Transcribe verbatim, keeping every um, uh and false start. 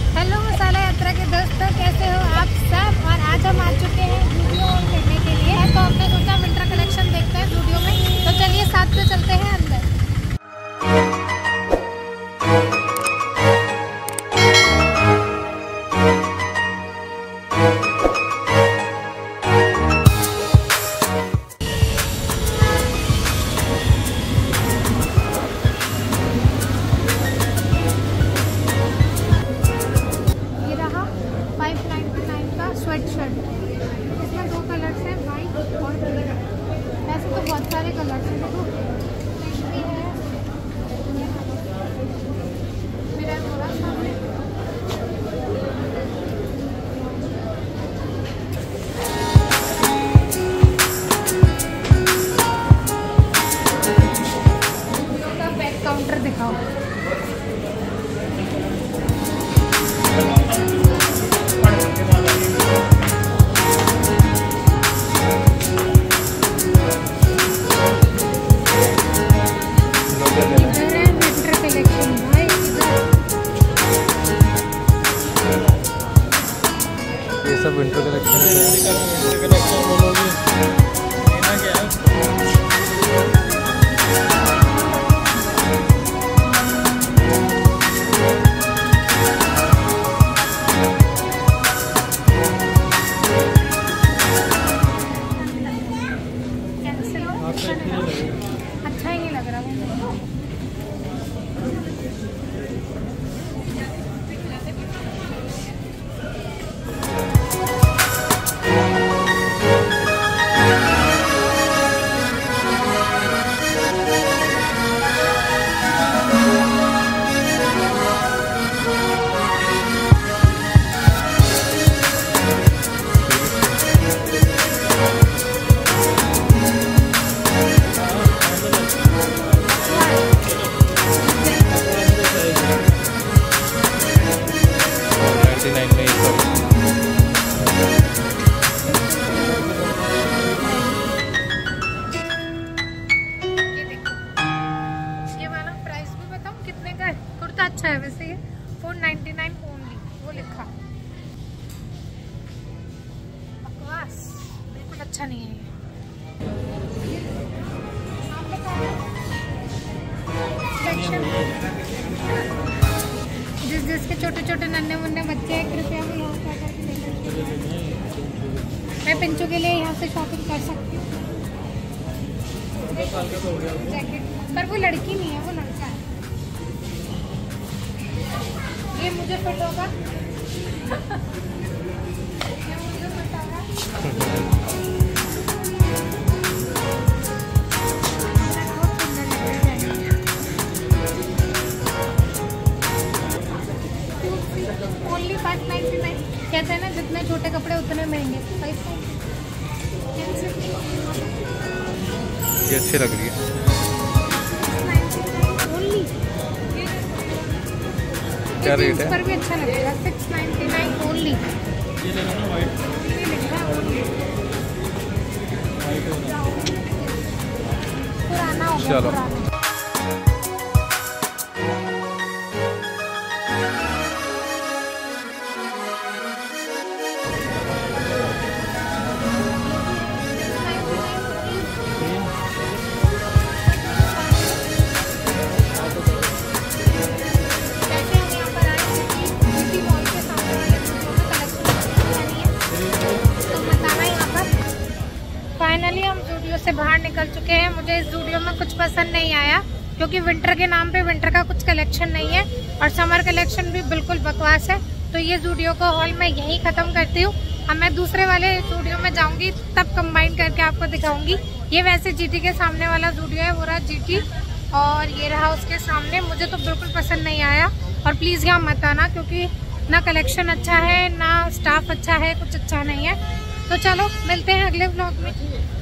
Hello मसाला यात्रा के दोस्तों, कैसे हो आप सब। और आज हम आ चुके हैं वीडियो ऑन करने के लिए, तो हमने सोचा विंटर कलेक्शन देखते हैं वीडियो में। तो चलिए साथ में चलते हैं अंदर। स्वेट शर्ट, इसमें दो कलर्स हैं, वाइट और ग्रीन। ऐसे तो बहुत सारे कलर्स हैं, देखो भी है, मेरा थोड़ा सामने। का बैक काउंटर दिखाओ। ये सब विंटर कलेक्शन है। अच्छा ही नहीं लग रहा वो। अच्छा है वैसे, ये फोर नाइन्टी नाइन ओनली, वो लिखा। बकवास, बिल्कुल अच्छा नहीं है ये। जिस जिसके छोटे छोटे नन्हे मुन्ने बच्चे हैं, कृपया भी यहाँ से आकर मैं पिंचू के लिए यहाँ से शॉपिंग कर सकती हूँ। जैकेट, पर वो लड़की नहीं है, वो लड़का है। ये मुझे फिट होगा। ये मुझे फिट होगा। Only five ninety nine. कहते हैं ना, जितने छोटे कपड़े उतने महंगे। ये अच्छी लग रही है। क्या रेट है? पर भी अच्छा लगेगा। Six ninety nine only. ये लेना ना, वाइट पुराना हो गया, पुराना। फाइनली हम ज़ूडियो से बाहर निकल चुके हैं। मुझे इस ज़ूडियो में कुछ पसंद नहीं आया, क्योंकि विंटर के नाम पे विंटर का कुछ कलेक्शन नहीं है और समर कलेक्शन भी बिल्कुल बकवास है। तो ये ज़ूडियो का हॉल मैं यहीं ख़त्म करती हूँ। अब मैं दूसरे वाले ज़ूडियो में जाऊँगी, तब कंबाइन करके आपको दिखाऊँगी। ये वैसे जीटी के सामने वाला ज़ूडियो है, वो रहा जीटी, और ये रहा उसके सामने। मुझे तो बिल्कुल पसंद नहीं आया, और प्लीज़ यहाँ मत आना, क्योंकि ना कलेक्शन अच्छा है, ना स्टाफ अच्छा है, कुछ अच्छा नहीं है। तो चलो मिलते हैं अगले व्लॉग में।